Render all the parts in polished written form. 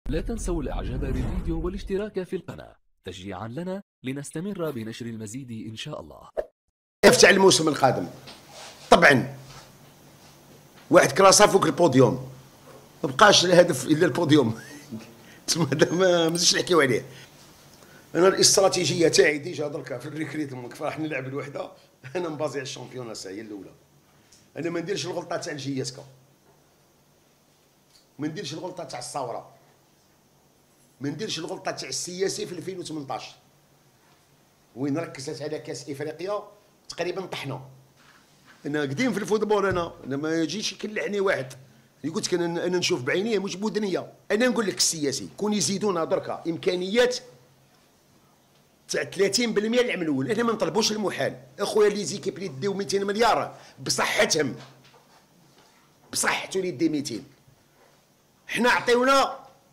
لا تنسوا الاعجاب بالفيديو والاشتراك في القناة تشجيعا لنا لنستمر بنشر المزيد ان شاء الله. يفتح الموسم القادم طبعا واحد كراسه فوق البوديوم، ما بقاش الهدف الا البوديوم. تما هذا ما نزيدش نحكيو عليه. انا الاستراتيجيه تاعي ديجا دركا في الريكريتمون كيف راح نلعب الوحده، انا مبازي على الشامبيون هي الاولى. انا ما نديرش الغلطه تاع الجياسكا، ما نديرش الغلطه تاع الثوره، ما نديرش الغلطه تاع السياسي في 2018 وين ركزت على كاس افريقيا تقريبا طحنا. انا قديم في الفوتبول، انا ما يجيش يكلعني واحد. قلت لك انا نشوف بعينيه مش بودنيه. انا نقول لك السياسي كون يزيدونا دركا امكانيات تاع 30% العام الاول، احنا ما نطلبوش المحال. اخويا لي زيكيب اللي ديو 200 مليار بصحتهم، بصحته اللي دي 200، حنا عطيونا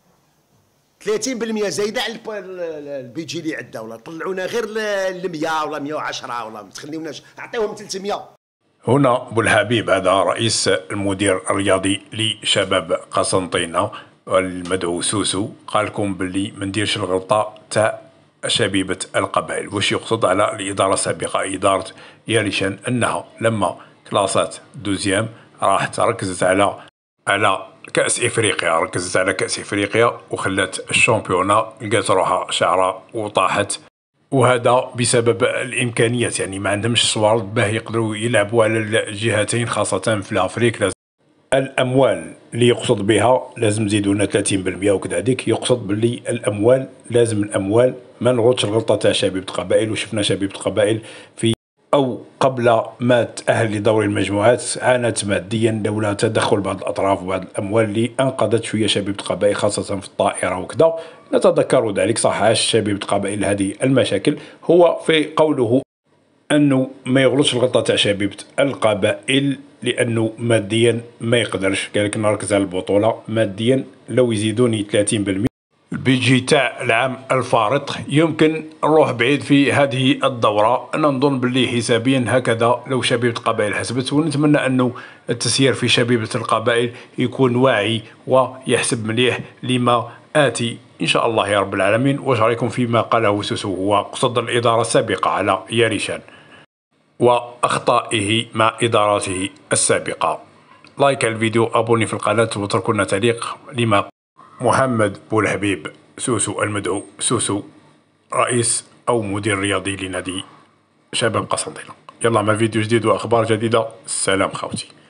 30% زايده على البيجي اللي عندنا، ولا طلعونا غير ل 100 ولا 110 ولا ما تخليوناش، عطيوهم 300. هنا بولحبيب هذا رئيس المدير الرياضي لشباب قسنطينة المدعو سوسو قال لكم باللي ما نديرش الغلطه تاع شبيبه القبائل. واش يقصد على الاداره السابقه اداره ياريشان؟ انها لما كلاسات دوزيام راحت ركزت على كاس افريقيا، ركزت على كاس افريقيا وخلات الشامبيونا لقات روحها شعره وطاحت، وهذا بسبب الامكانيات. يعني ما عندهمش صوارد باه يقدروا يلعبوا على الجهتين، خاصه في الافريق. لازم الاموال اللي يقصد بها لازم زيدونا 30% وكذلك يقصد باللي الاموال لازم الاموال ما نغلطش الغلطه تاع شبيبه قبائل. وشفنا شبيبه قبائل في او قبل ما تأهل لدور المجموعات عانت ماديا لولا تدخل بعض الاطراف وبعض الاموال اللي انقذت شويه شبيبه قبائل خاصه في الطائره وكذا. نتذكر ذلك. صح، عاش شبيبه قبائل هذه المشاكل. هو في قوله انه ما يغلطش الغلطه تاع شبيبه القبائل لانه ماديا ما يقدرش. قال لك نركز على البطوله ماديا، لو يزيدوني 30% البيجي تاع العام الفارط يمكن نروح بعيد في هذه الدورة. أنا نظن باللي حسابيا هكذا لو شبيبة القبائل حسبت، ونتمنى أنه التسيير في شبيبة القبائل يكون واعي ويحسب مليح لما آتي إن شاء الله يا رب العالمين. واش رايكم فيما قاله سوسو هو قصد الإدارة السابقة على ياريشان وأخطائه مع إدارته السابقة؟ لايك على الفيديو، أبوني في القناة واتركوا لنا تعليق لما محمد بولحبيب سوسو المدعو سوسو رئيس أو مدير رياضي لنادي شباب قسنطينة. يلا مع فيديو جديد وأخبار جديدة. سلام خوتي.